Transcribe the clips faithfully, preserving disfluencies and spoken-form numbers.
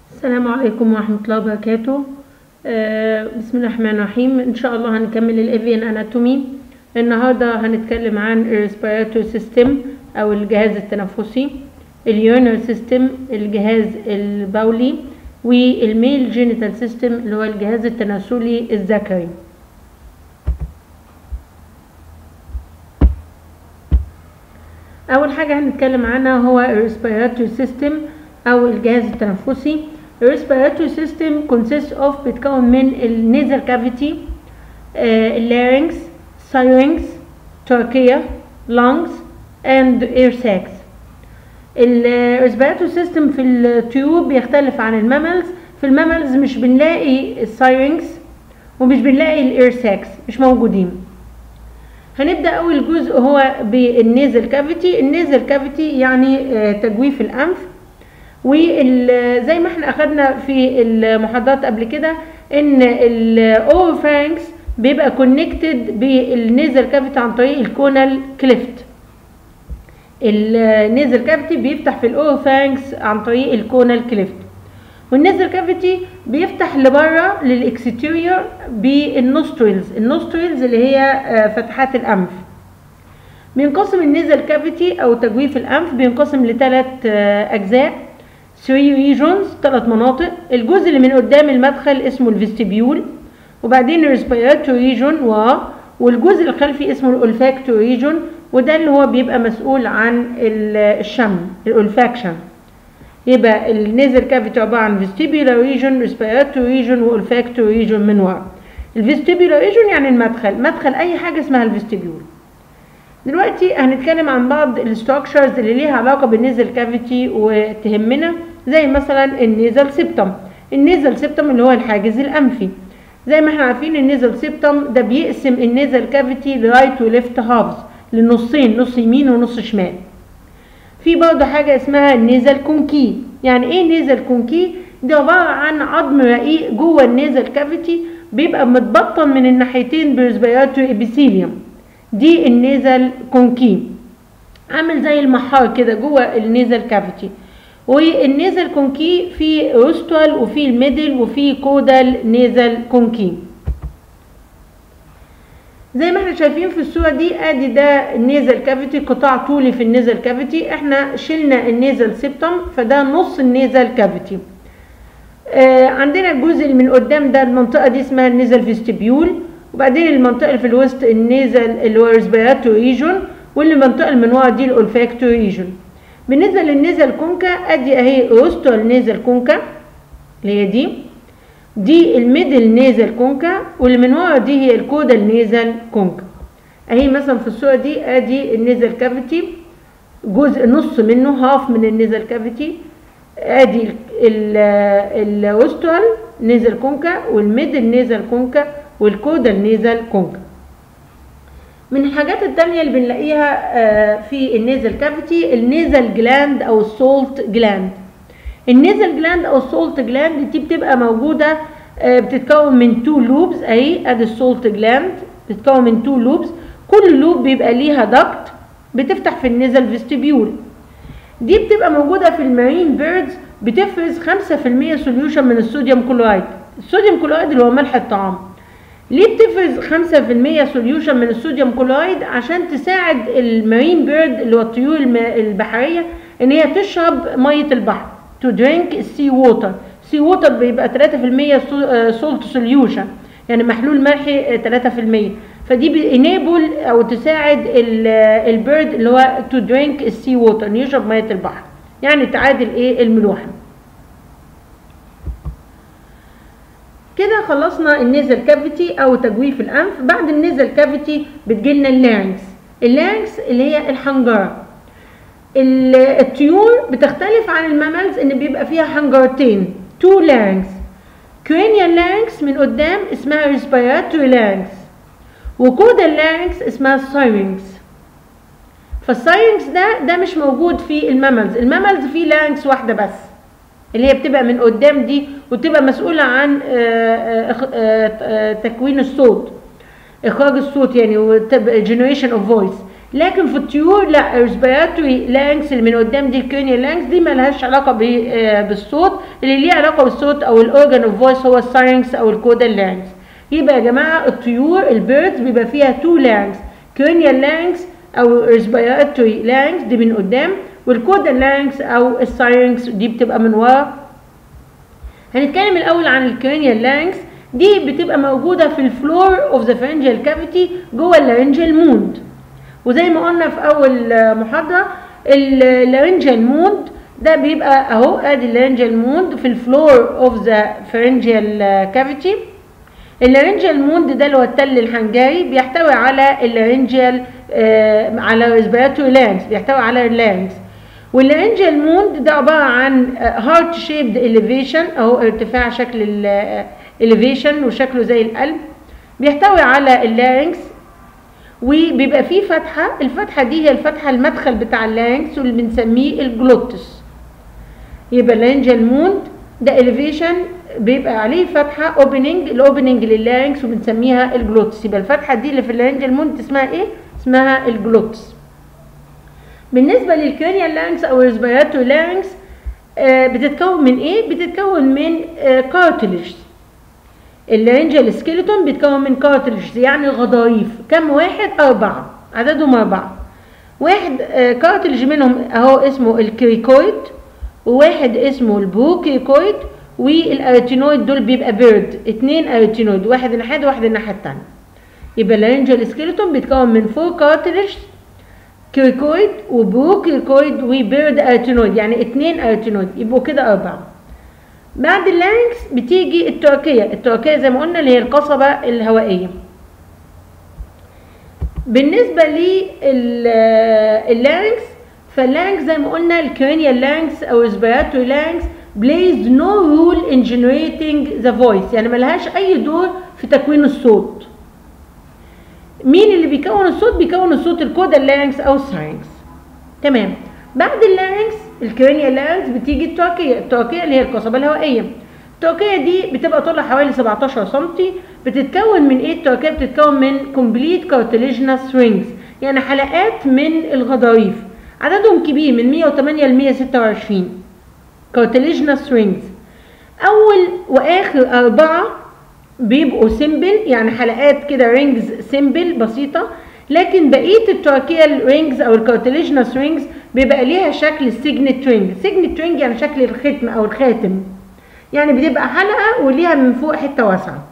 السلام عليكم ورحمة الله وبركاته. آه بسم الله الرحمن الرحيم. ان شاء الله هنكمل الايفيان اناتومي. النهارده هنتكلم عن الريسبيراتوري سيستم او الجهاز التنفسي، اليورينري سيستم الجهاز البولي، والميل جينيتال سيستم اللي هو الجهاز التناسلي الذكري. اول حاجه هنتكلم عنها هو الريسبيراتوري سيستم او الجهاز التنفسي. الريسبيراتوري سيستم consists of بتكون من النيزل كافيتي، اللارynx، syrinx، trachea، lungs and air sacs. الريسبيراتوري سيستم في الطيور بيختلف عن الماملز. في الماملز مش بنلاقي السايرنكس ومش بنلاقي الاير ساكس، مش موجودين. هنبدا اول جزء هو بالنيزل كافيتي. النيزل كافيتي يعني تجويف الانف، وزي ما احنا اخدنا في المحاضرات قبل كده ان الاوروفارynx بيبقى كونكتد بالنيزل كافيتي عن طريق الكونال كليفت. النيزل كافيتي بيفتح في الاوروفارynx عن طريق الكونال كليفت، والنيزل كافيتي بيفتح لبره للاكستيريور بالنوستريلز. النوستريلز اللي هي فتحات الانف. بينقسم النيزل كافيتي او تجويف الانف بينقسم لثلاث اجزاء، ثري ريجونز، ثلاث مناطق. الجزء اللي من قدام المدخل اسمه الفيستيبيول، وبعدين الريسبيراتوري ريجون، والجزء الخلفي اسمه الاولفاكتوري ريجون، وده اللي هو بيبقى مسؤول عن الشم، الاولفاكشن. يبقى النيزل كافيتي عباره عن فيستيبيولار ريجون، ريسبيراتوري ريجون، واولفاكتوري ريجون من ورا. الفيستيبيولار ريجون يعني المدخل، مدخل اي حاجه اسمها الفيستيبيول. دلوقتي هنتكلم عن بعض الستراكشرز اللي ليها علاقه بالنيزل كافيتي وتهمنا، زي مثلا النيزل سيبتم. النيزل سيبتم اللي هو الحاجز الانفي. زي ما احنا عارفين النيزل سيبتم ده بيقسم النيزل كافيتي لرايت وليفت هافز، لنصين، نص يمين ونص شمال. في برضه حاجه اسمها النيزل كونكي. يعني ايه نيزل كونكي؟ دي عباره عن عظم رقيق جوه النيزل كافيتي بيبقى متبطن من الناحيتين بريسبيراتوري ابيثيليوم. دي النيزل كونكي، عامل زي المحار كده جوه النيزل كافيتي. والنيزل كونكي في روستوال وفي الميدل وفي كودال نيزل كونكي. زي ما احنا شايفين في الصوره دي، ادي ده النيزل كافيتي، قطاع طولي في النيزل كافيتي. احنا شلنا النيزل سيبتم فده نص النيزل كافيتي. آه عندنا الجزء اللي من قدام ده، المنطقه دي اسمها النيزل فيستيبيول، وبعدين المنطقه اللي في الوسط النيزل اللي هو ريسبيراتوري ريجون، واللي المنطقه اللي من ورا دي الاولفاكتوري ريجون. بالنسبه للنيزل كونكا، ادي اهي روستوال نيزل كونكا اللي هي دي دي الميدل نيزل كونكا، واللي من ورا دي هي الكودال نيزل كونكا. اهي مثلا في الصوره دي ادي النيزل كافيتي، جزء نص منه، هاف من النيزل كافيتي. ادي الروستوال نيزل كونكا، والميدل نيزل كونكا، والكودال نيزل كونكا. من الحاجات التانية اللي بنلاقيها في النيزل كافيتي النيزل جلاند او السولت جلاند. النيزل جلاند او السولت جلاند دي بتبقى موجودة، بتتكون من تو لوبز. اهي ادي السولت جلاند بتتكون من تو لوبز، كل لوب بيبقى ليها دكت بتفتح في النيزل فيستيبيول. دي بتبقى موجودة في المارين بيردز، بتفرز خمسة في المية سوليوشن من الصوديوم كلورايد. الصوديوم كلورايد اللي هو ملح الطعام. ليه بتفرز خمسة في المية سوليوشن من الصوديوم كلورايد؟ عشان تساعد المارين بيرد اللي هو الطيور البحريه ان هي تشرب ميه البحر، تو درينك السي ووتر. سي ووتر بيبقى ثلاثة في المية سولت سوليوشن، يعني محلول ملحي ثلاثة في المية، فدي بينيبل او تساعد البيرد اللي هو تو درينك السي ووتر، ان يشرب ميه البحر، يعني تعادل ايه الملوحه. كده خلصنا النيزل كافيتي او تجويف الانف. بعد النيزل كافيتي بتجيلنا اللارynx. اللارynx اللي هي الحنجره. الطيور بتختلف عن الماملز ان بيبقى فيها حنجرتين، تو لارynx. cranial larynx من قدام اسمها respiratory larynx، وكودال larynx اسمها syrinx. فالسايرنكس ده ده مش موجود في الماملز. الماملز فيه لارynx واحده بس اللي هي بتبقى من قدام دي، وتبقى مسؤولة عن تكوين الصوت، إخراج الصوت يعني، generation of voice. لكن في الطيور لا، الريسبيراتوري لانكس اللي من قدام دي الكرينيال لانكس دي مالهاش علاقه بالصوت، اللي ليه علاقه بالصوت او الاورجان اوف فويس هو الساينكس او الكودال لانكس. يبقى يا جماعه الطيور البيردز بيبقى فيها تو لانكس، كرينيال لانكس او ريسبيراتوري لانكس دي من قدام، والكودال لانكس او الساينكس دي بتبقى من ورا. هنتكلم الاول عن الكرينيال لانكس. دي بتبقى موجوده في الفلور اوف ذا فارنجيال كافيتي جوه اللارنجيال موند، وزي ما قلنا في اول محاضره اللارنجيال موند ده بيبقى اهو ادي اللارنجيال موند في الفلور اوف ذا فارنجيال كافيتي. اللارنجيال موند ده اللي هو التل الحنجري بيحتوي على اللارنجيال آه على ريسبيراتوري لانكس، بيحتوي على اللانكس. واللارنجيال موند ده عباره عن هارت شيبد اليفيشن اهو ارتفاع شكل الاليفيشن وشكله زي القلب، بيحتوي على اللارنكس وبيبقى فيه فتحه، الفتحه دي هي الفتحه المدخل بتاع اللارنكس واللي بنسميه الجلوتس. يبقى اللارنجيال موند ده اليفيشن بيبقى عليه فتحه اوبننج، الاوبننج لللارنكس وبنسميها الجلوتس. يبقى الفتحه دي اللي في اللارنجيال موند اسمها ايه؟ اسمها الجلوتس. بالنسبه للكرينيال لارنكس او الريسبيراتوري لارنكس آه بتتكون من ايه؟ بتتكون من آه كارتليج. اللارنجيال سكيلتون بيتكون من كارتليج يعني غضاريف. كم واحد؟ أربعة، عددهم أربعة. واحد آه كارتليج منهم أهو اسمه الكريكويد، وواحد اسمه البروكريكويد، والاريتينويد دول بيبقى بيرد، اتنين اريتينويد، واحد الناحية دي وواحد الناحية التانية. يبقى اللارنجيال سكيلتون بيتكون من فور كارتليج، كريكويد وبروكريكويد وبيرد اريتينويد، يعني اتنين اريتينويد، يبقوا كده أربعة. بعد اللارنكس بتيجي التراكية. التراكية زي ما قلنا اللي هي القصبة الهوائية. بالنسبة لللارنكس فاللارنكس زي ما قلنا الكرينيال لارنكس او ريسبيراتوري لارنكس plays no role in generating the voice، يعني ملهاش اي دور في تكوين الصوت. مين اللي بيكون الصوت؟ بيكون الصوت الكودال لارنكس او الساينكس. تمام. بعد اللارنكس الكرينيال لارنكس بتيجي التراكية. التراكية اللي هي القصبة الهوائية. التراكية دي بتبقى طولها حوالي سبعتاشر سنتي. بتتكون من ايه التراكية؟ بتتكون من complete cartilaginous rings، يعني حلقات من الغضاريف، عددهم كبير من مية وتمانية ل مية ستة وعشرين cartilaginous rings. اول واخر اربعة بيبقوا سيمبل، يعني حلقات كده رينجز سيمبل بسيطة، لكن بقية التراكيال رينجز او الكارتليجنس رينجز بيبقى ليها شكل السيجنت رينج. سيجنت رينج يعني شكل الختم او الخاتم، يعني بتبقى حلقة وليها من فوق حتة واسعة.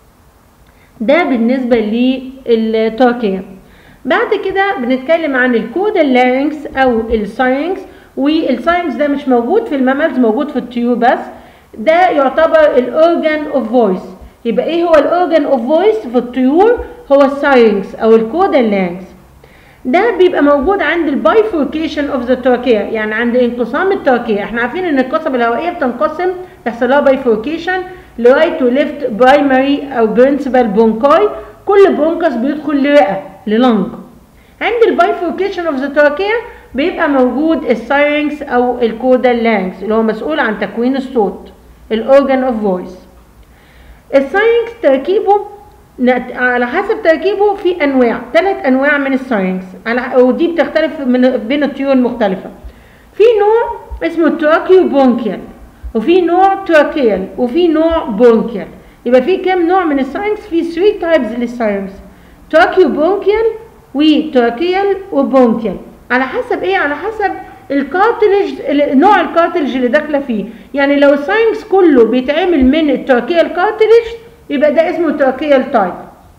ده بالنسبة للتراكية. بعد كده بنتكلم عن الكودال لارنكس او الساينكس، والساينكس ده مش موجود في المامالز، موجود في الطيور بس. ده يعتبر الاورجان اوف فويس. يبقى ايه هو الاورجان اوف فويس في الطيور؟ هو الساينكس او الكودال لارنكس. ده بيبقى موجود عند البايفوركيشن اوف ذا تراكية، يعني عند انقسام التراكية. احنا عارفين ان القصبة الهوائية بتنقسم، يحصل لها بايفوركيشن لرايت وليفت برايمري او برنسبال بونكاي، كل برونكس بيدخل لرئة للنج. عند البايفوركيشن اوف ذا تراكية بيبقى موجود الساينكس او الكودال لارنكس اللي هو مسؤول عن تكوين الصوت، الاورجان اوف فويس. الساينكس تركيبه على حسب تركيبه في انواع، ثلاث انواع من الساينكس، ودي بتختلف من بين الطيور المختلفه. في نوع اسمه تراكيو بونكيال، وفي نوع تراكيال، وفي نوع بونكيال. يبقى في كام نوع من الساينكس؟ في ثلاثة تايبز للساينكس، تراكيو بونكيال وتراكيال وبونكيال. على حسب ايه؟ على حسب الكارتلج، نوع الكارتلج اللي داخله فيه. يعني لو الساينكس كله بيتعمل من التراكيال كارتلج يبقى ده اسمه تراكيال تايب.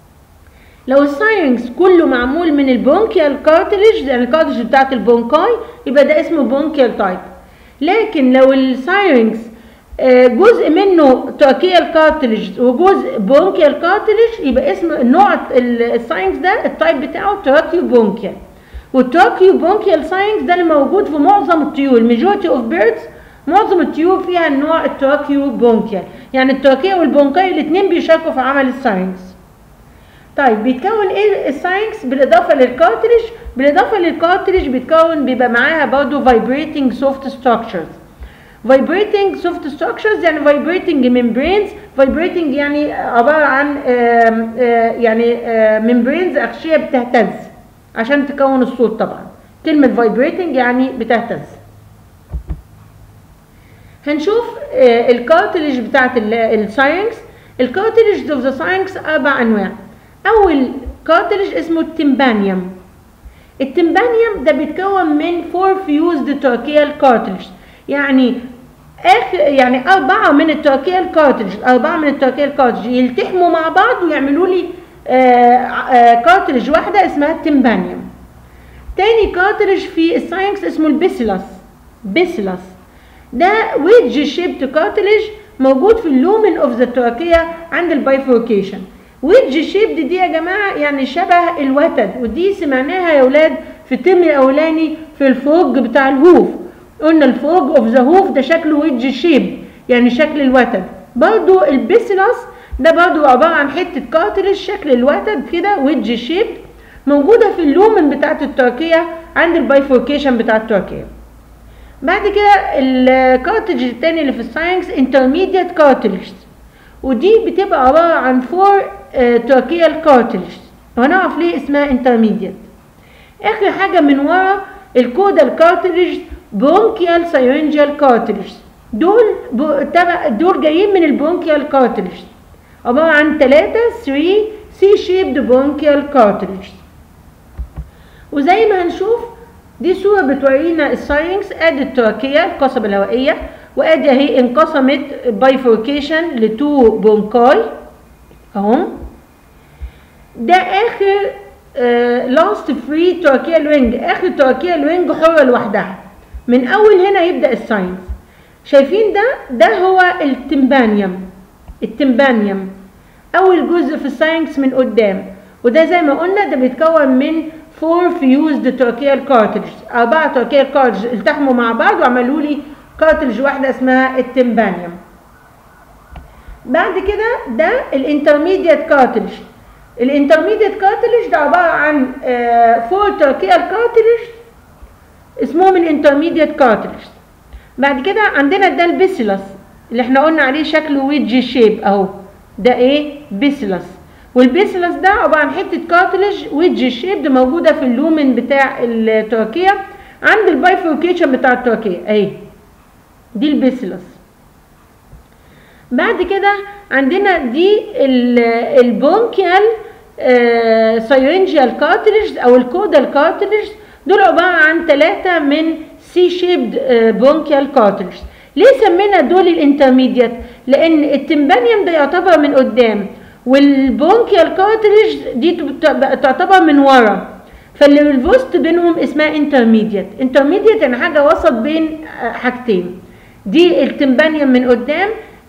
لو الساينكس كله معمول من البونكيال كارتلج، يعني الكارتلج بتاعت البونكاي، يبقى ده اسمه بونكيال تايب. لكن لو الساينكس جزء منه تراكيال كارتلج وجزء بونكيال كارتلج، يبقى اسم النوع الساينكس ده التايب بتاعه تراكيو بونكيال. والتراكيو بونكيال ساينكس ده اللي موجود في معظم الطيور، الماجورتي اوف بيردز، معظم الطيور فيها النوع التراكيو بونكيال، يعني التراكية والبونكاي الاثنين بيشاركوا في عمل الساينكس. طيب بيتكون ايه الساينكس بالاضافه للكارتلج؟ بالاضافه للكارتلج بيتكون بيبقى معاها برضه vibrating soft structures. vibrating soft structures يعني vibrating membranes. vibrating يعني عباره عن آآ آآ يعني آآ membranes اغشيه بتهتز. عشان تكون الصوت. طبعا كلمة vibrating يعني بتهتز. هنشوف الكارتليج بتاعت الساينكس. الكارتليج اوف ذا ساينكس اربع انواع. اول كارتليج اسمه التمبانيوم. التمبانيوم ده بيتكون من فور فيوزد تراكيال كارتليج، يعني اخر يعني اربعه من التراكيال كارتليج، اربعه من التراكيال كارتليج يلتحموا مع بعض ويعملوا لي كارتليج واحده اسمها التمبانيوم. تاني كارتليج في الساينكس اسمه البيسيلس. بيسيلس ده ويدج شيبت كارتليج موجود في اللومن اوف ذا تراكيا عند البايفوركيشن. ويدج شيبد دي يا جماعه يعني شبه الوتد، ودي سمعناها يا اولاد في الترم الاولاني في الفوج بتاع الهوف. قلنا الفوج اوف ذا هوف ده شكله ويدج شيب يعني شكل الوتد. برضو البيسيلس ده برضو عباره عن حته كارتليج شكل الوتد كده ويدج شيب موجوده في اللومن بتاعت التراكيا عند البايفوركيشن بتاع التراكيا. بعد كده الكارتليج الثاني اللي في الساينكس انترميديت كارتليج، ودي بتبقى عباره عن فور تراكيال كارتليج، وهنعرف ليه اسمها انترميديت. اخر حاجه من ورا الكودال كارتليج برونكيال سايرنجيال كارتليج، دول دول جايين من البرونكيال كارتليج، عباره عن ثلاثه ثلاثة سي شيبد برونكيال كارتليج. وزي ما هنشوف دي صوره بتورينا الساينكس. ادي التراكيه القصبه الهوائيه، وادي اهي انقسمت بايفوركيشن لتو برونكاي اهم. ده اخر لاست فري تراكيال رينج، اخر تراكيال رينج حره لوحدها. من اول هنا يبدا الساينس. شايفين ده ده هو التمبانيوم. التمبانيوم اول جزء في الساينس من قدام، وده زي ما قلنا ده بيتكون من فور فيوزد تراكيال كارتليج، اربعه تراكيال كارتليج التحموا مع بعض وعملوا لي كارتليج واحده اسمها التمبانيوم. بعد كده ده الانترميديت كارتليج. الانترميديت كارتليج ده عباره عن فور تراكيال كارتليج اسمهم الانترميديت كارتليج. بعد كده عندنا ده البيسيلس اللي احنا قلنا عليه شكله ويدج شيب اهو، ده ايه بيسيلس. والبيسيلس ده عباره عن حته كارتليج ويدج شيب ده موجوده في اللومن بتاع التراكيه عند البايفوركيشن بتاع التراكيه اهي، دي البيسيلس. بعد كده عندنا دي البرونكيال سايرنجيال كارتليج او الكودال كارتليج، دول عباره عن ثلاثه من سي شيبد برونكيال كارتليج. ليه سمينا دول الانترميديت؟ لان التمبانيوم ده يعتبر من قدام، والبرونكيال كارتليج دي تعتبر من ورا، فاللي الوسط بينهم اسمها انترميديت. انترميديت يعني حاجه وسط بين حاجتين. دي التمبانيوم من قدام،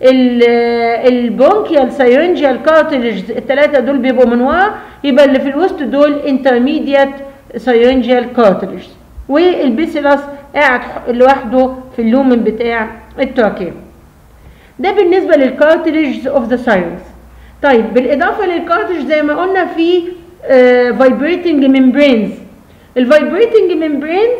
البرونكيال سايرنجيال كارتليج الثلاثه دول بيبقوا من ورا، يبقى اللي في الوسط دول انترميديت سايرنجيال كارتليج. والبيسيلس قاعد لوحده في اللومن بتاع التراكيه. ده بالنسبه للكارتليج اوف ذا ساينس. طيب بالاضافه للكارتليج زي ما قلنا في فايبريتنج ميمبرينز. الفايبريتنج ميمبرينز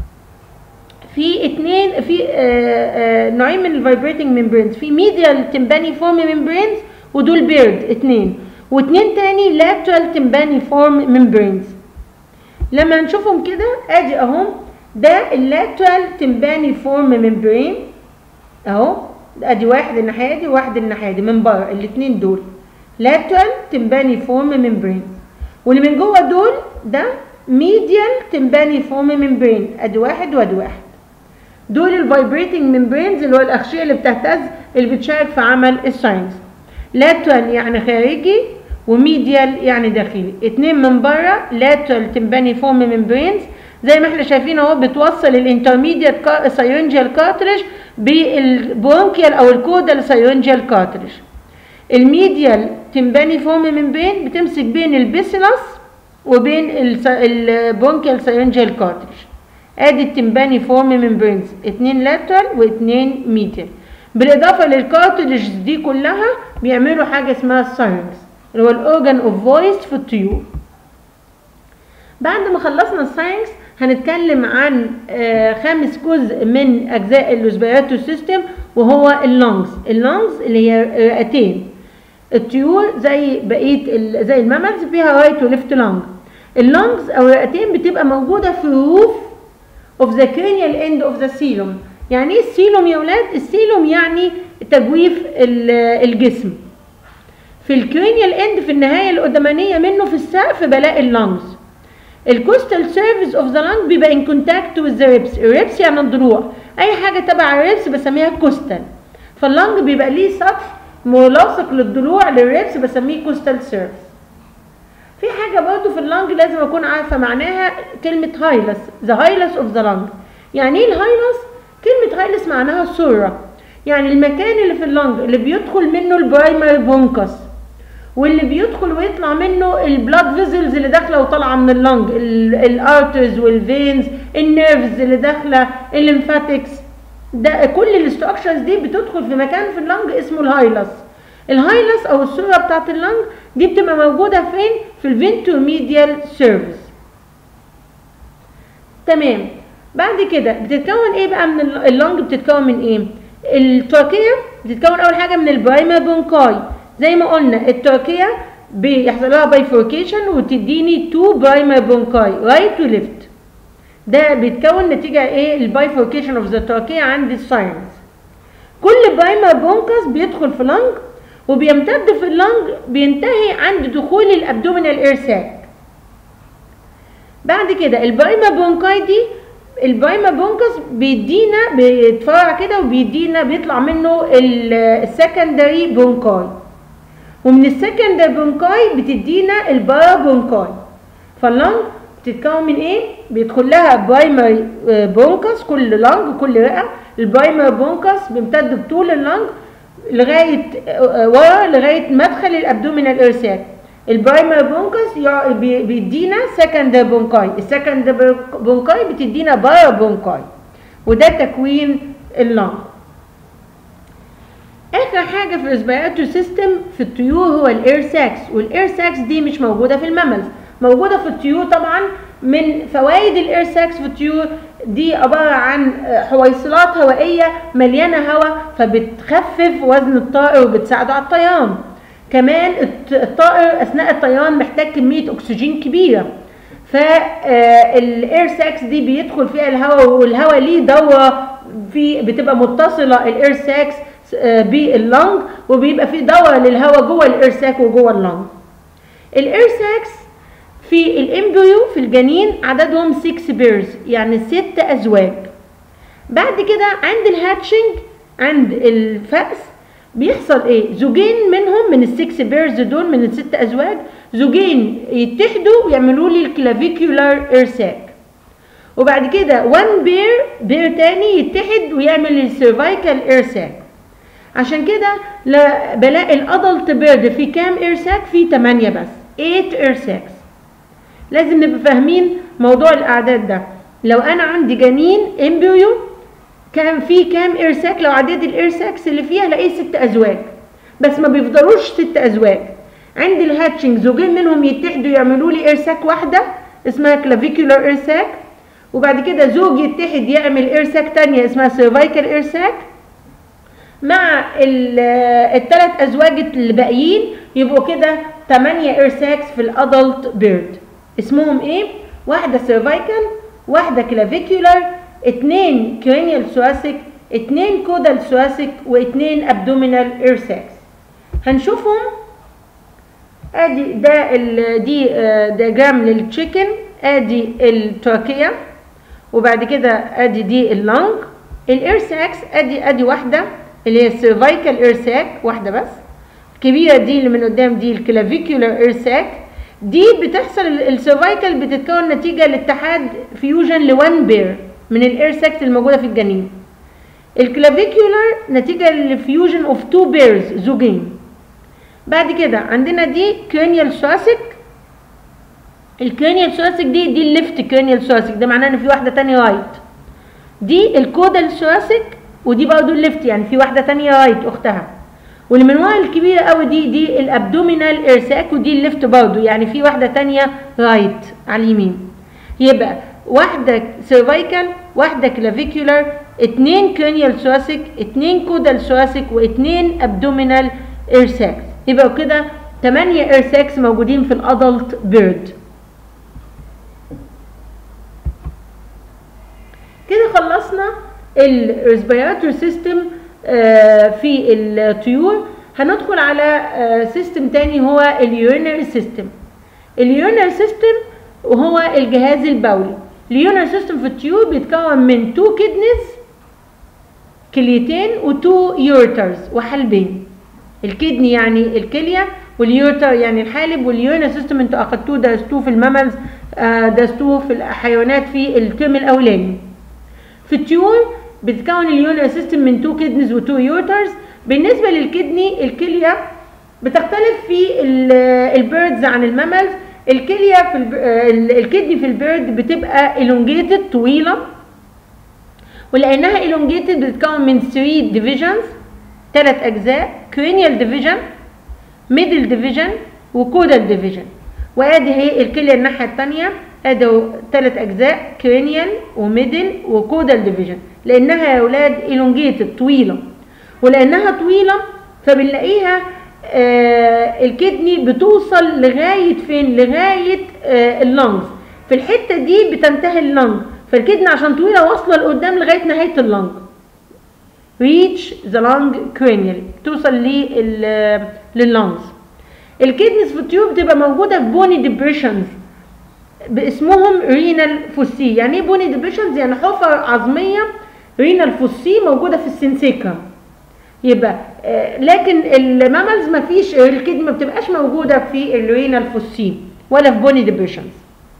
في اثنين في آه آه نوعين من الفايبريتنج ميمبرينز، في ميديال تمباني فورم ميمبرينز ودول بيرد اثنين، واثنين تاني لاترال تمباني فورم ميمبرينز. لما نشوفهم كده ادي اهم، ده اللاترال تمباني فورم ميمبرين اهو، ادي واحد الناحيه دي وواحد الناحيه دي من بره، الاثنين دول لاترال تمباني فورم ميمبرين. واللي من جوه دول ده ميديال تمباني فورم ميمبرين، ادي واحد وادي واحد. دول الفايبريتنج ميمبرينز اللي هو الاغشيه اللي بتهتز اللي بتشارك في عمل الساينس. لاترال يعني خارجي وميديال يعني داخلي، اتنين من بره لاترال تمباني فورم ميمبرينز زي ما احنا شايفين اهو، بتوصل الانترميديت سايرنجيال كارتليج بالبرونكيال او الكودال سايرنجيال كارتليج. الميديال تمباني فورم ميمبرين بتمسك بين البيسيلس وبين البرونكيال سايرنجيال كارتليج. ادي التمباني فورم ميمبرينز، اتنين لاترال واتنين ميديال. بالاضافه للكارتليج دي كلها بيعملوا حاجه اسمها الساينس اللي هو الاورجان اوف فويس في الطيور. بعد ما خلصنا الساينس هنتكلم عن آه خامس جزء من اجزاء الريسبيراتوري سيستم وهو اللونجز. اللونجز اللي هي رئتين. الطيور زي بقيه زي المامالز فيها رايت وليفت لونج. اللانجز او الرئتين بتبقى موجوده في الروف اوف ذا cranial end اوف ذا سيلوم. يعني ايه السيلوم يا ولاد؟ السيلوم يعني تجويف الجسم. في الكرينيال اند في النهايه القدمانيه منه في السقف بلاقي اللانجز. الكوستال سيرفيس اوف ذا لانج بيبقى ان كونتاكت وذ ذا ريبس. الريبس يعني الضلوع، اي حاجه تبع الريبس بسميها كوستال. فاللانج بيبقى ليه سطح ملاصق للضلوع للريبس بسميه كوستال سيرفيس. في حاجه برضو في اللانج لازم اكون عارفه معناها، كلمه هايلس، ذا هايلس اوف ذا لانج. يعني ايه الهايلس؟ كلمه هايلس معناها السره، يعني المكان اللي في اللانج اللي بيدخل منه البرايمري برونكس واللي بيدخل ويطلع منه البلاد فيزلز اللي داخله وطالعه من اللانج، الارترز والفينز، النيرفز اللي داخله، الليمفاتكس، ده كل الاستراكشرز دي بتدخل في مكان في اللانج اسمه الهايلس. الهايلس او السره بتاعت اللانج دي بتبقى موجوده فين؟ في الفنتروميديال سيرفيس. تمام. بعد كده بتتكون ايه بقى من اللانج؟ بتتكون من ايه؟ التراكيه بتتكون اول حاجه من البرايما بونكاي. زي ما قلنا التراكيه بيحصل لها بايفوركيشن وتديني تو برايما بونكاي رايت وليفت. ده بيتكون نتيجه ايه؟ البايفوركيشن اوف ذا تراكيه عند الساينس. كل برايما بونكاس بيدخل في لانج وبيمتد في اللانج بينتهي عند دخول الابدومينال اير ساك. بعد كده البرايما بونكاي دي، البرايما بونكاس بيدينا بيتفرع كده وبيدينا بيطلع منه السكندري بونكاي، ومن السكندري بونكاي بتدينا البارا بونكاي. فاللانج بتتكون من ايه؟ بيدخل لها برايمري بونكاس، كل لانج كل رئه البرايمري بونكاس بيمتد بطول اللانج لغايه ورا لغايه مدخل الابدومينال اير ساك. البرايمري بونكاس بيدينا سكندري بونكاي، السكندري بونكاي بتدينا بارا بونكاي، وده تكوين اللانج. اخر حاجه في الريسبيراتوري سيستم في الطيور هو الاير ساكس، والاير ساكس دي مش موجوده في الماملز، موجوده في الطيور. طبعا من فوائد الاير ساكس في الطيور دي عباره عن حويصلات هوائيه مليانه هواء فبتخفف وزن الطائر وبتساعده على الطيران. كمان الطائر اثناء الطيران محتاج كميه اكسجين كبيره، فالاير ساكس دي بيدخل فيها الهواء، والهواء ليه دوره في بتبقى متصله الاير ساكس باللنج، وبيبقى في دوره للهواء جوه الاير ساك وجوه اللنج. الاير ساكس في الامبريو في الجنين عددهم ستة بيرز، يعني ست ازواج. بعد كده عند الهاتشنج عند الفأس بيحصل ايه؟ زوجين منهم من السكس بيرز دول من الست ازواج، زوجين يتحدوا ويعملوا لي الكلافيكولار اير ساك. وبعد كده وان بير بير تاني يتحد ويعمل السيرفايكال اير ساك. عشان كده بلاقي الادلت بيرد في كام اير ساك؟ في تمانية بس، تمانية اير ساكس. لازم نبقى فاهمين موضوع الاعداد ده. لو انا عندي جنين امبريو كان في كام اير ساك؟ لو عديت الاير ساكس اللي فيها هلاقيه ست ازواج، بس ما بيفضلوش ست ازواج. عند الهاتشنج زوجين منهم يتحدوا يعملوا لي اير ساك واحده اسمها كلافيكولار اير ساك، وبعد كده زوج يتحد يعمل اير ساك ثانيه اسمها سيرفايكال اير ساك، مع الثلاث ازواج اللي باقيين يبقوا كده تمانية اير ساكس في الادلت بيرد. اسمهم ايه؟ واحده سيرفايكال، واحده كلافيكولار، اتنين كرينيال ثوراسيك، اتنين كودال ثوراسيك، واتنين ابدومينال اير ساكس. هنشوفهم. ادي ده ال دي دياجرام للتشيكن، ادي التراكيه، وبعد كده ادي دي اللنج. الاير ساكس ادي ادي واحده اللي هي السيرفايكال اير ساك، واحده بس. الكبيره دي اللي من قدام دي الكلافيكولار اير ساك. دي بتحصل السيرفايكال بتتكون نتيجه لاتحاد فيوجن لوان بير من الاير ساكس الموجوده في الجنين. الكلافيكولار نتيجه لفيوجن اوف تو بيرز، زوجين. بعد كده عندنا دي كرينيال ثوراسيك. الكرينيال ثوراسيك دي دي الليفت كرينيال ثوراسيك، ده معناه ان في واحده ثانيه رايت. دي الكودال ثوراسيك ودي برضه الليفت، يعني في واحده ثانيه رايت اختها. واللي من ورا الكبيره قوي دي دي الابدومينال اير ساك، ودي الليفت برضه، يعني في واحده ثانيه رايت على اليمين. يبقى واحده سيرفايكال، واحده كلافيكولار، اتنين كرينيال ثوراسيك، اتنين كودال ثوراسيك، واتنين ابدومينال اير ساكس. يبقى كده تمانية اير ساكس موجودين في الادلت بيرد. كده خلصنا الريسبيراتوري سيستم في الطيور. هندخل على سيستم تاني هو اليورينري سيستم. اليورينري سيستم وهو الجهاز البولي. اليورينري سيستم في الطيور بيتكون من تو كيدنيز، كليتين، وتو يورترز وحلبين. الكدني يعني الكليه، واليورتر يعني الحالب. واليورينري سيستم انتوا اخدتوه درستوه في الماملز، درستوه في الحيوانات في الترم الاولاني. في الطيور بتكون اليورينري سيستم من تو كيدنيز وتو يورترز. بالنسبه للكدني الكليه بتختلف في البيردز عن الماملز. الكليه في الكدني في البيرد بتبقى elongated طويله، ولانها elongated بتتكون من ثلاثة divisions، ثلاث اجزاء: cranial division، middle division، وcaudal division. وادي هي الكليه الناحيه الثانيه، ادي ثلاث اجزاء: cranial وميدل وcaudal division. لانها يا اولاد elongated طويله، ولانها طويله فبنلاقيها آه الكدني بتوصل لغايه فين؟ لغايه آه اللنجز. في الحته دي بتنتهي اللنج، فالكدني عشان طويله واصله لقدام لغايه نهايه اللنج. reach the lung cranial، توصل لللنجز. الكدنيز في الطيور بتبقى موجوده في بوني ديبريشنز باسمهم رينال فوسي. يعني ايه بوني ديبريشنز؟ يعني حفر عظميه رينال فوسي موجوده في السنسيكا. يبقى آه لكن الماملز ما فيش، الكدني ما بتبقاش موجوده في الرينال فوسي ولا في بوني ديبريشنز.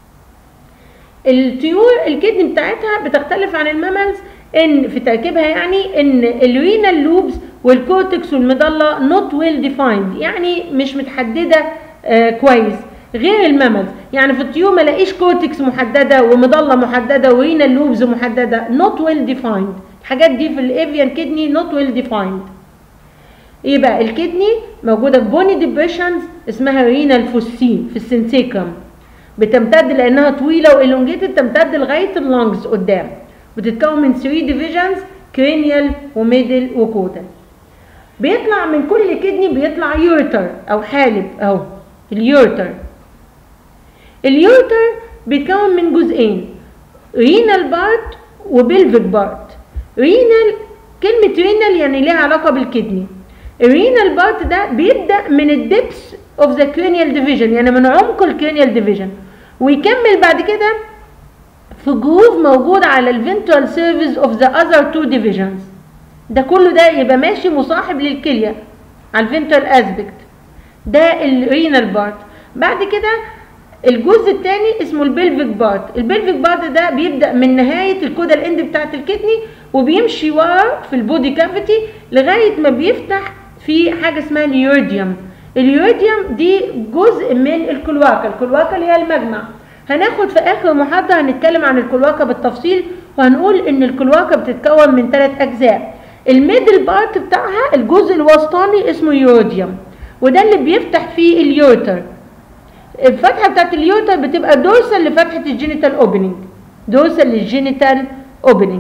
الطيور الكدني بتاعتها بتختلف عن الماملز ان في تركيبها، يعني ان الرينال لوبز والكورتكس والمضله نوت ويل ديفايند، يعني مش متحدده آه كويس غير الماملز. يعني في الطيور ما لاقيش كورتكس محدده ومضله محدده ورينال لوبز محدده، نوت ويل ديفايند. الحاجات دي في الافيان كدني نوت ويل ديفايند. يبقى الكدني موجوده في بوني ديبريشنز اسمها رينال فوسي في السنسيكم، بتمتد لانها طويله والونجيتد، تمتد لغايه اللنجز قدام. بتتكون من ثلاثة ديفيجنز: كرينيال وميدل وكودال. بيطلع من كل كدني بيطلع يورتر او حالب اهو. اليورتر اليورتر بيتكون من جزئين: رينال بارت وبلفيك بارت. رينال، كلمه رينال يعني ليها علاقه بالكدني. الرينال بارت ده بيبدا من الدبس اوف ذا كرينيال ديفيجن، يعني من عمق الكرينيال ديفيجن، ويكمل بعد كده في جروف موجود على الفنترال سيرفيس اوف ذا اذر تو ديفيجنز. ده كله ده يبقى ماشي مصاحب للكليه على الفنترال اسبكت. ده الرينال بارت. بعد كده الجزء الثاني اسمه البلفيك بارت. البلفيك بارت ده بيبدا من نهايه الكودال اند بتاعت الكدني وبيمشي ورا في البودي كافيتي لغايه ما بيفتح في حاجه اسمها اليورديوم. اليورديوم دي جزء من الكلواكا. الكلواكا اللي هي المجمع. هناخد في اخر محاضره هنتكلم عن الكلواكا بالتفصيل، وهنقول ان الكلواكا بتتكون من ثلاث اجزاء. الميدل بارت بتاعها الجزء الوسطاني اسمه يورديوم، وده اللي بيفتح فيه اليوتر. الفتحه بتاعت اليوتر بتبقى دورسال لفتحه الجينيتال اوبننج، دورسال للجينيتال اوبننج.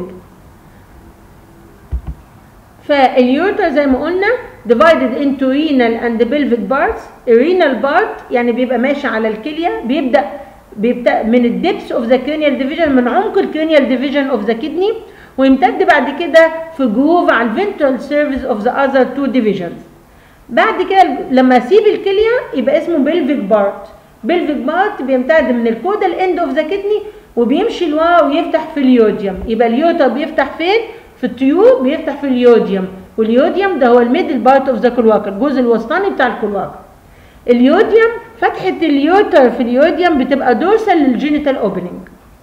فاليوتر زي ما قلنا divided into renal and pelvic parts. الرينال بارت يعني بيبقى ماشي على الكليه، بيبدا بيبدا من الدبس اوف ذا كرينيال ديفيجن، من عمق الكرينيال ديفيجن اوف ذا كدني، ويمتد بعد كده في جروف على الفنترال سيرفيس اوف ذا اذر تو ديفيجنز. بعد كده لما اسيب الكليه يبقى اسمه بلفيك بارت. بلفيك بارت بيمتد من الكودال اند اوف ذا كدني وبيمشي لورا ويفتح في اليوديوم. يبقى اليوتر بيفتح فين؟ في الطيور بيفتح في اليوديوم، واليوديوم ده هو الميدل بارت اوف ذا كلواكا، الجزء الوسطاني بتاع الكلواكا. اليوديوم، فتحه اليوتر في اليوديوم بتبقى دورسال للجينيتال اوبننج.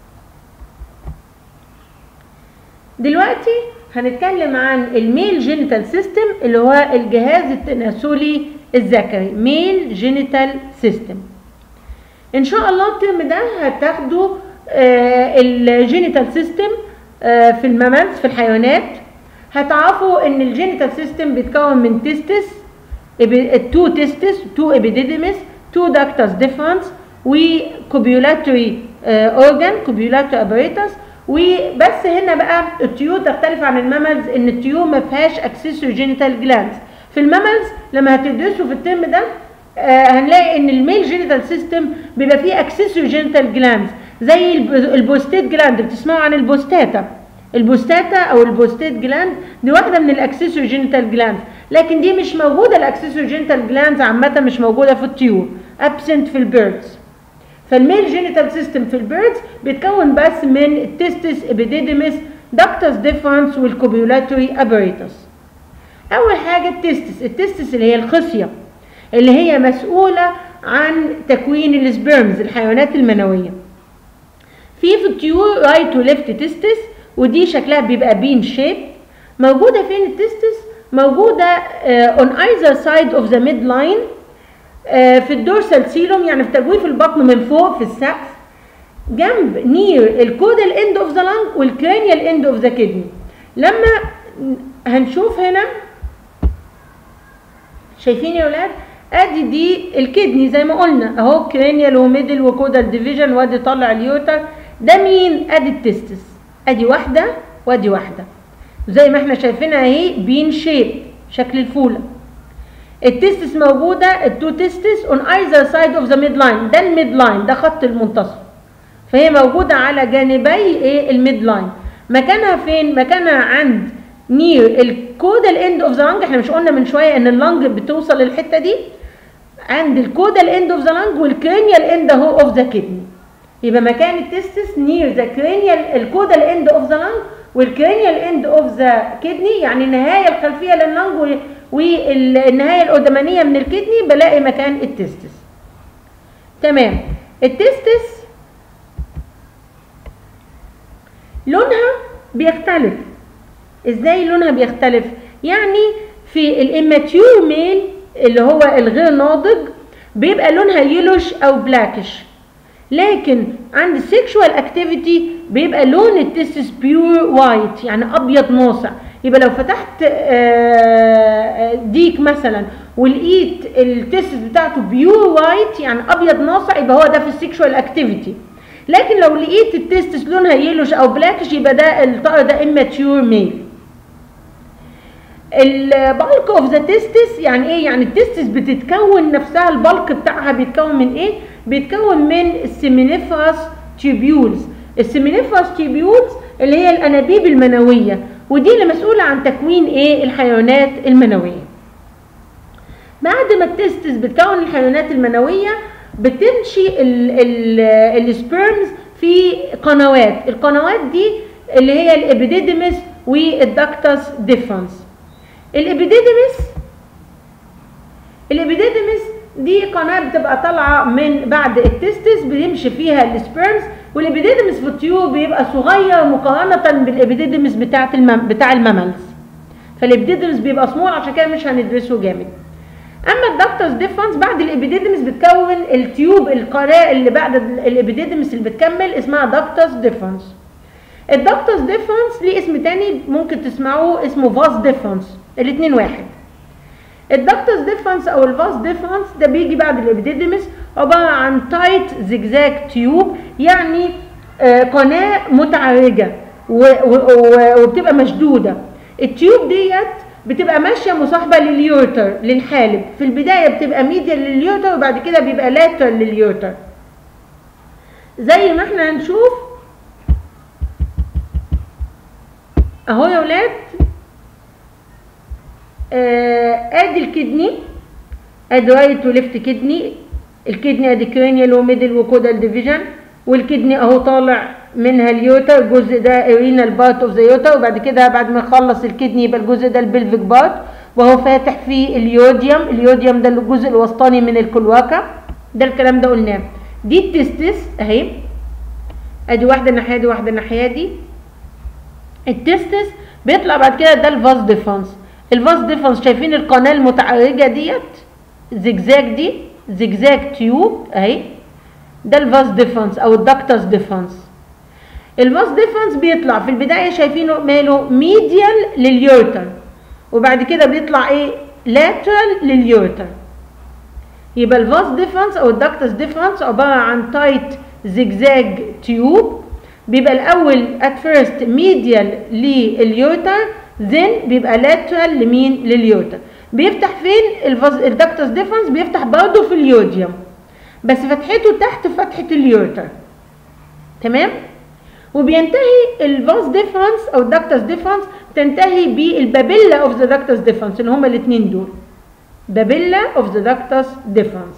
دلوقتي هنتكلم عن الميل جينيتال سيستم اللي هو الجهاز التناسلي الذكري، ميل جينيتال سيستم. ان شاء الله الترم ده هتاخدوا آه الجينيتال سيستم آه في المامالز في الحيوانات. هتعرفوا ان الجينيتال سيستم بيتكون من تيستس، تو تيستس، تو ابيديديمس، تو داكتس ديفرنس، وكوبيولاتري اورجان، كوبيولاتري اباريتس. وبس هنا بقى الطيور تختلف عن المامالز ان الطيور ما فيهاش اكسسوري جينيتال جلاندز. في المامالز لما هتدرسوا في الترم ده آه هنلاقي ان الميل جينيتال سيستم بيبقى فيه اكسسوري جينيتال جلاندز زي البوستات جلاند، بتسمعوا عن البوستاتا. البوستاتا او البوستيت جلاند دي واحده من الاكسسوري جينيتال جلاند، لكن دي مش موجوده. الاكسسوري جينيتال جلاند عامه مش موجوده في الطيور، ابسنت في البيردز. فالميل جينيتال سيستم في البيردز بيتكون بس من التستس، ابيديديمس، داكتس ديفرنس، والكوبيولاتوري اباريتس. اول حاجه التستس. التستس اللي هي الخصيه اللي هي مسؤوله عن تكوين السبيرمز، الحيوانات المنويه. في في الطيور رايت وليفت تستس، ودي شكلها بيبقى بين شيب. موجوده فين التستس؟ موجوده اون ايذر سايد اوف ذا ميد لاين، في الدورسال سيلوم، يعني في تجويف البطن من فوق في السقف، جنب نير الكودال اند اوف ذا لانج والكرانيال اند اوف ذا كدني. لما هنشوف هنا شايفين يا ولاد، ادي دي الكدني زي ما قلنا اهو، كرانيال وميدل وكودال ديفيجن، وادي طالع اليوتر. ده مين؟ ادي التستس، ادي واحده وادي واحده زي ما احنا شايفينها اهي، بين شيب، شكل الفوله. التستس موجوده، التو تستس اون ايذر سايد اوف ذا ميد لاين، ده الميد لاين، ده خط المنتصف، فهي موجوده على جانبي ايه الميد لاين. مكانها فين؟ مكانها عند نير الكودال اند اوف ذا لانج. احنا مش قلنا من شويه ان اللانج بتوصل للحته دي؟ عند الكودال اند اوف ذا لانج والكرانيال اند اهو اوف ذا كدني. يبقى مكان التستس نير ذا كرانيال، الكودال اند اوف ذا لانج والكرانيال اند اوف ذا كدني، يعني النهايه الخلفيه لللانج والنهايه القدمانيه من الكدني، بلاقي مكان التستس. تمام. التستس لونها بيختلف. ازاي لونها بيختلف؟ يعني في الاماتيور ميل اللي هو الغير ناضج بيبقى لونها يلوش او بلاكش، لكن عند السيكشوال اكتيفيتي بيبقى لون التستس بيور وايت، يعني ابيض ناصع. يبقى لو فتحت ديك مثلا ولقيت التستس بتاعته بيور وايت يعني ابيض ناصع، يبقى هو ده في السيكشوال اكتيفيتي. لكن لو لقيت التستس لونها يلوش او بلاكش يبقى ده الطائر ده اماتيور ميل. البالك اوف ذا تستس يعني ايه؟ يعني التستس بتتكون نفسها، البالك بتاعها بيتكون من ايه؟ بيتكون من السيمينيفرس تيوبيولز. السيمينيفرس تيوبيولز اللي هي الانابيب المنويه، ودي اللي مسؤوله عن تكوين ايه؟ الحيوانات المنويه. بعد ما التستس بتكون الحيوانات المنويه بتمشي السبيرمز في قنوات. القنوات دي اللي هي الابيديديمس والداكتس ديفرنس. الابيديديمس الابيديديمس دي قناه بتبقى طالعه من بعد التستس بيمشي فيها السبيرمز، والابيديديمس في الطيور بيبقى صغير مقارنه بالابيديديمس بتاعه المم... بتاع الماملز. فالابيديديمس بيبقى سمول، عشان كده مش هندرسه جامد. اما الداكتس ديفرنس بعد الابيديديمس بتكون التيوب، القناه اللي بعد الابيديديمس اللي بتكمل اسمها داكتس ديفرنس. الداكتس ديفرنس ليه اسم تاني ممكن تسمعوه، اسمه فاس ديفرنس، الاثنين واحد. الداكتس ديفرنس او الفاس ديفرنس ده بيجي بعد الابيديديمس، عباره عن تايت زجزاج تيوب، يعني آه قناه متعرجه وبتبقى مشدوده. التيوب ديت بتبقى ماشيه مصاحبه لليوتر، للحالب. في البدايه بتبقى ميديال لليوتر، وبعد كده بيبقى لاترال لليوتر زي ما احنا هنشوف اهو يا ولاد. آه ادي الكدني، ادي رايت وليفت كدني. الكدني ادي كرانيال وميدل وكودال ديفيجن، والكدني اهو طالع منها اليوتر، الجزء ده ارينال بارت اوف ذا يوتر، وبعد كده بعد ما يخلص الكدني يبقى الجزء ده البلفيك بارت، وهو فاتح فيه اليوديوم. اليوديوم ده الجزء الوسطاني من الكلواكا. ده الكلام ده قلناه. دي التستس اهي، ادي واحده الناحيه دي واحده الناحيه دي. التستس بيطلع بعد كده ده الفاس ديفرنس. الفاس ديفرنس شايفين القناه المتعرجه ديت، زجزاج، دي زجزاج تيوب اهي، ده الفاس ديفرنس او الداكتس ديفرنس. الفاس ديفرنس بيطلع في البدايه شايفينه ماله ميديال لليوتر، وبعد كده بيطلع ايه؟ لاترال لليوتر. يبقى الفاس ديفرنس او الداكتس ديفرنس عباره عن تايت زجزاج تيوب، بيبقى الاول ات فيرست ميديال لليوتر، ذن بيبقى لاترال لمين؟ لليوتر. بيفتح فين الفاس الداكتس ديفرنس؟ بيفتح برضه في اليوديوم، بس فتحته تحت فتحه اليوتر. تمام؟ وبينتهي الفاس ديفرنس او الدكتس ديفرنس تنتهي بالبابيلا اوف ذا دكتس ديفرنس اللي هما الاثنين دول. بابيلا اوف ذا دكتس ديفرنس.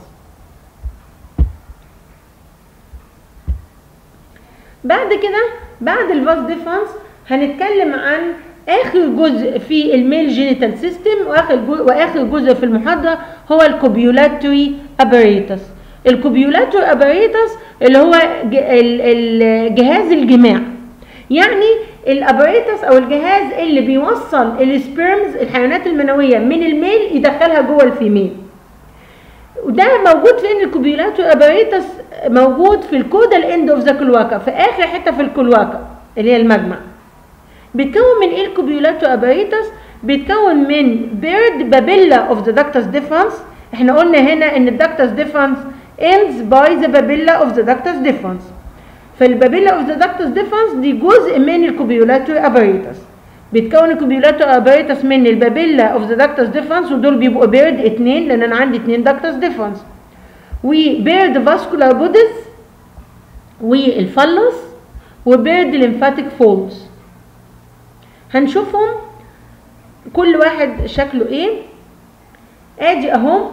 بعد كده بعد الفاس ديفرنس هنتكلم عن اخر جزء في الميل جينيتال سيستم، واخر جزء واخر جزء في المحاضره هو الكوبيولاتوري اباريتس. الكوبيولاتوري اباريتس اللي هو الجهاز الجماع، يعني الاباريتس او الجهاز اللي بيوصل السبيرمز الحيوانات المنويه من الميل يدخلها جوه الفيميل. وده موجود فين؟ الكوبيولاتوري اباريتس موجود في الكودال اند اوف ذا كلواكا، في اخر حته في الكلواكا اللي هي المجمع. بيتكون من ايه الكوبيولاتوري اباريتس؟ بيتكون من بيرد بابيلا اوف ذا دكتس ديفرنس. احنا قلنا هنا ان الدكتس ديفرنس ends by the papilla of the ductus deferens. فالبابيلا اوف ذا دكتس ديفرنس دي جزء من الكوبيولاتوري اباريتس. بيتكون الكوبيولاتوري اباريتس من البابيلا اوف ذا دكتس ديفرنس، ودول بيبقوا بيرد اتنين لان انا عندي اتنين دكتس ديفرنس. وبيرد فاسكولار بوديز والفلس وبيرد ليمفاتيك فولز. هنشوفهم كل واحد شكله ايه. ادي اهو،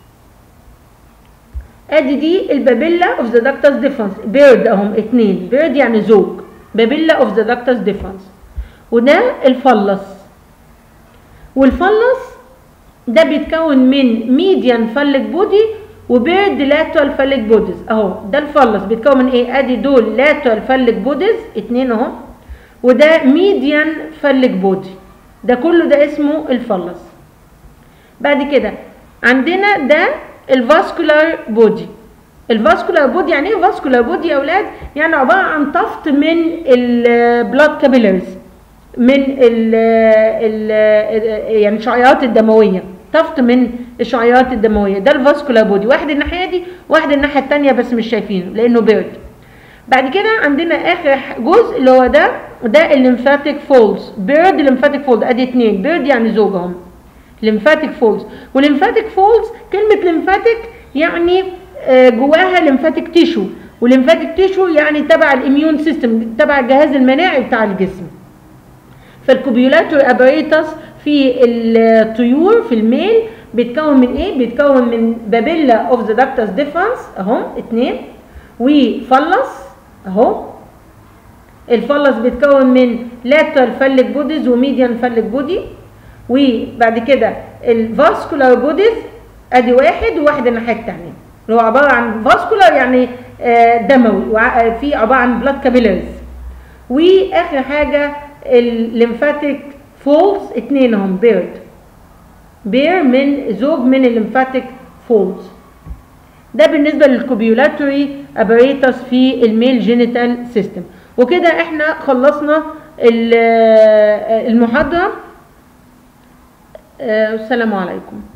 ادي دي البابيلا اوف ذا دكتس ديفرنس بيرد اهم اتنين، بيرد يعني زوج، بابيلا اوف ذا دكتس ديفرنس. وده الفلس، والفلس ده بيتكون من ميديان فالك بودي وبيرد لاترال فالك بوديز. اهو ده الفلس بيتكون من ايه؟ ادي دول لاترال فالك بوديز اتنين اهو، وده ميديان فالك بودي، ده كله ده اسمه الفلس. بعد كده عندنا ده الفاسكولار بودي. الفاسكولار بودي يعني ايه فاسكولار بودي يا اولاد؟ يعني عباره عن طفت من البلاد كابيلاريز، من ال ال يعني الشعيرات الدمويه، طفت من الشعيرات الدمويه، ده الفاسكولار بودي. واحد الناحيه دي واحد الناحيه الثانيه بس مش شايفينه لانه بيرد. بعد كده عندنا اخر جزء اللي هو ده، ده الليمفاتيك فولز، بيرد ليمفاتيك فولز، ادي اتنين، بيرد يعني زوجهم ليمفاتيك فولز. وليمفاتيك فولز كلمه ليمفاتيك يعني جواها ليمفاتيك تيشو، وليمفاتيك تيشو يعني تبع الاميون سيستم، تبع الجهاز المناعي بتاع الجسم. فالكوبيولاتوري اباريتس في الطيور في الميل بيتكون من ايه؟ بيتكون من بابيلا اوف ذا دكتس ديفرنس اهو اتنين، وفلس اهو. الفلس بيتكون من لاترال فالك بوديز وميديان فالك بودي. وبعد كده الفاسكولار بوديز ادي واحد وواحد الناحيه الثانيه، اللي هو عباره عن فاسكولار يعني دموي، وفي عباره عن بلاد كابيلاريز. واخر حاجه الليمفاتيك فولز اتنين هم بيرد، بير من زوج من الليمفاتيك فولز. ده بالنسبه للكوبيولاتوري اباريتس في الميل جينيتال سيستم. وكده احنا خلصنا المحاضره. السلام عليكم.